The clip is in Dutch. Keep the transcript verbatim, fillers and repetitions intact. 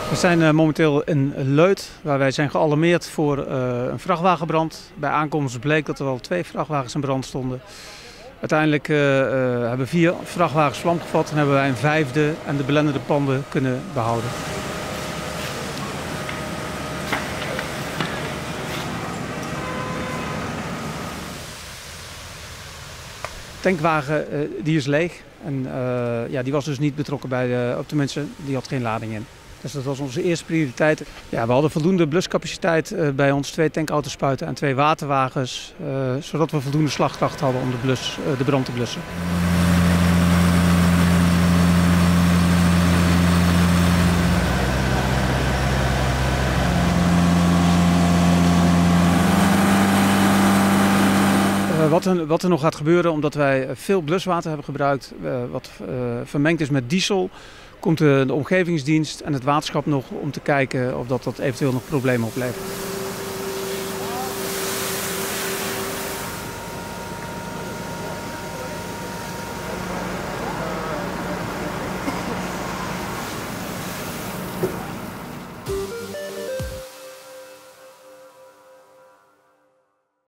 We zijn uh, momenteel in Leuth, waar wij zijn gealarmeerd voor uh, een vrachtwagenbrand. Bij aankomst bleek dat er al twee vrachtwagens in brand stonden. Uiteindelijk uh, uh, hebben vier vrachtwagens vlam gevat en hebben wij een vijfde en de belendende panden kunnen behouden. De tankwagen uh, die is leeg en uh, ja, die was dus niet betrokken bij de, op tenminste, die had geen lading in. Dus dat was onze eerste prioriteit. Ja, we hadden voldoende bluscapaciteit uh, bij ons, twee tankauto's en twee waterwagens, uh, zodat we voldoende slagkracht hadden om de, blus, uh, de brand te blussen. Uh, wat, er, wat er nog gaat gebeuren, omdat wij veel bluswater hebben gebruikt, uh, wat uh, vermengd is met diesel, komt de, de omgevingsdienst en het waterschap nog om te kijken of dat, dat eventueel nog problemen oplevert.